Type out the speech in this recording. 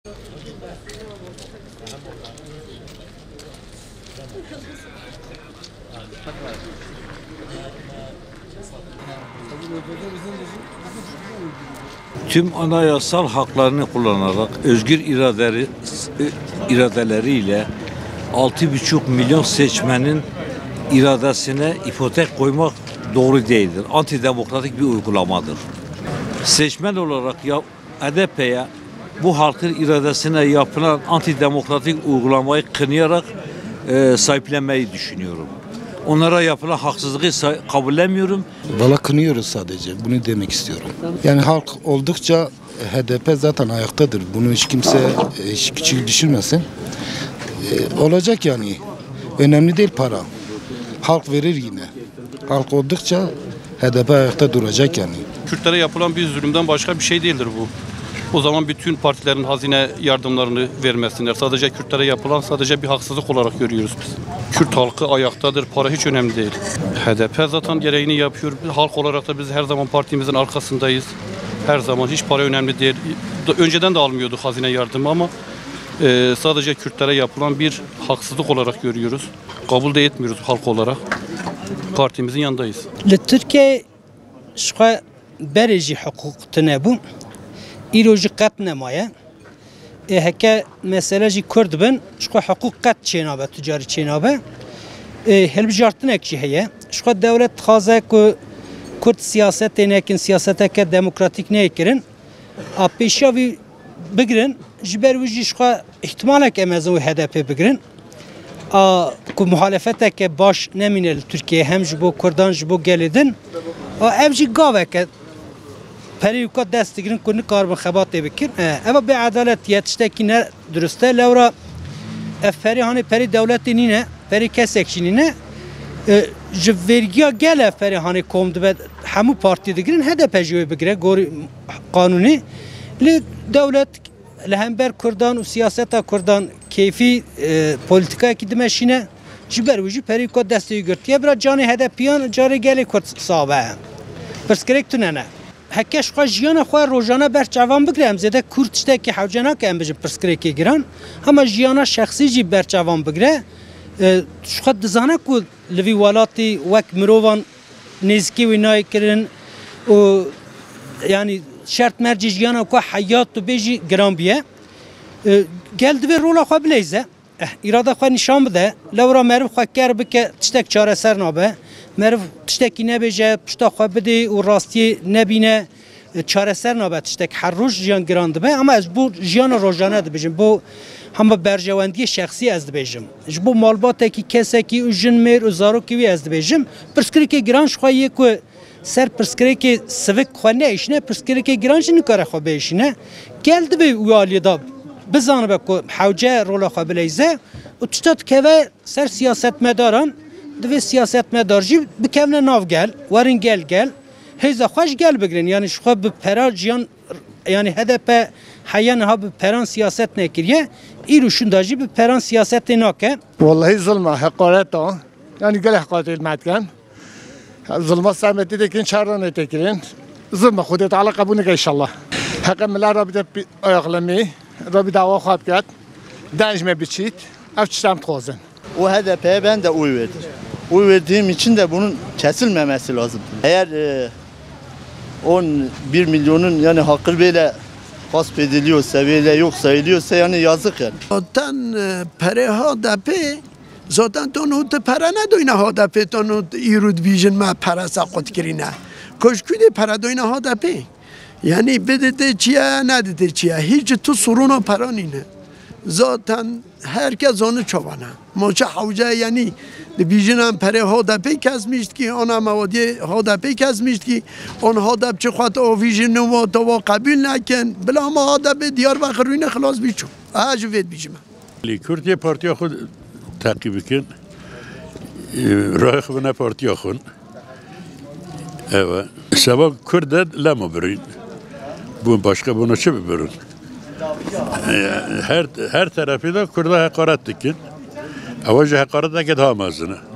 Tüm anayasal haklarını kullanarak özgür iradeleriyle 6,5 milyon seçmenin iradesine ipotek koymak doğru değildir. Antidemokratik bir uygulamadır. Seçmen olarak ya HDP'ye bu halkın iradesine yapılan antidemokratik uygulamayı kınayarak sahiplenmeyi düşünüyorum. Onlara yapılan haksızlığı kabullenmiyorum. Valla kınıyoruz sadece. Bunu demek istiyorum. Yani halk oldukça HDP zaten ayaktadır. Bunu hiç kimse hiç küçük düşürmesin. Olacak yani. Önemli değil para. Halk verir yine. Halk oldukça HDP ayakta duracak yani. Kürtlere yapılan bir zulümden başka bir şey değildir bu. O zaman bütün partilerin hazine yardımlarını vermesinler. Sadece Kürtlere yapılan sadece bir haksızlık olarak görüyoruz biz. Kürt halkı ayaktadır. Para hiç önemli değil. HDP zaten gereğini yapıyor. Halk olarak da biz her zaman partimizin arkasındayız. Her zaman hiç para önemli değil. Önceden de almıyorduk hazine yardımı ama sadece Kürtlere yapılan bir haksızlık olarak görüyoruz. Kabul de etmiyoruz halk olarak. Partimizin yanındayız. Türkiye şu bereci hukuk tenebu İroji kat nemaya. Heke mesela ji Kurd bin şu hukuk kat çenabe tücari çenabe. Helbijartın ekşi heye. Şu devlet xaze ku Kurd siyasete nekin siyasete ke demokratik ne ekirin. A peşavi bigirin. Jiber vici şu ihtimal ki emezun HDP bigirin. A ku muhalefete ke baş neminel Türkiye hem jibo Kurdan jibo gelidin. A evci gave ke Periyuka destekinin konu karbon xebatı bikir. Ama bir adalet yetişteki ne dürüstte. Levra eferi hani peri devleti nine, peri kesekşinine vergiya gel eferi hani komdu ve hamu parti digirin HDP jiyo bigire gori kanuni. Li devlet lehember Kurdan u siyaseta Kurdan keyfi politika ki dimeşine jiber vuji periyuka desteği görtüye biraz canı HDP'yan cari geli Kurd sahabe. Perskerek tünene. Hekkeş خواهد جیان خواهد روزانه بر چوان بگیرم زده کورد چته که حوجنا که ام بچه پرسکری که گیرن همه جیانا شخصی جی بر چوان بگیره خواهد دزانه که لوی والاتی وک مروان نزکی و نای کردن و یعنی شرط مرجی جیانا که حیات تو بیجی گرام بیه گل دوی رولا خواه بلیزه اراده خواه نشان بده لورا مرف خواه کر بکه تشتک چاره سر نابه مرف تشتکی نبیجه پشتا خواه بده و راستی نبینه چاره سر نابه تشتک هر روز جیان گرانده به اما از بو جیان روزانه ده بیجم بو همه برجواندی شخصی از ده بیجم بو مالباته کی کسه کی و جن میر و زارو کی از ده بیجم پرسکری که گرانش خواه یک سر پرسکری که سوک خواه نیشنه پرسکری که گرانش نکاره خواه بیشنه گلده به اویالی دا بزانه به که حوجه رولا خواه بلیزه و تشتاد که سر سیاست مداران دوی سیاست مدارجی بکمن ناف گل ورن گل هیزا خوش گل بگرین یعنی شخوا به پرا جیان یعنی هدف حیان ها به پران سیاست نکریه ایروشون داجی به پران سیاست ناکه والله ظلمه حقارت ها یعنی گل حقارت المدکن ظلمه سمتی دکین شران تکرین ظلمه خودت علا قبول نگه انشالله حق ملا رابطه آیاقلمی رابطه دعوا خواب کرد دنجمه بچید افچشتم تخوازن O HDP'ye ben de oy verdim. Oy verdiğim için de bunun kesilmemesi lazım. Eğer 11 milyonun yani hakkı böyle gasp ediliyorsa, böyle yok sayılıyorsa yani yazık yani. Zaten pere HDP zaten tonu te pere nedoyne HDP tonu irud vision ma pere sakot kirine. Koşkude pere doyne HDP. Yani bedete çiye ne dedi çiye hiç tu sorunu paranine. Zaten herkes onu çobana. Moça havca yani dibijinam pere HDP kesmişti ki ona mavadi HDP kesmişti ki on HDP çıkart o vijinu ve tava kabul naken bela ma HDP Diyarbakır'ın خلاص biço. Acıvet bijim. Kürdiye partiya xud takip ekin. Rahı bana partiya xun. Evet. Sabah Kürde lama birin. Bu başka bunu çe birin. Her tarafı da Kürt'e hakaret dikin. Avacı hakaret ne kadar hamazını.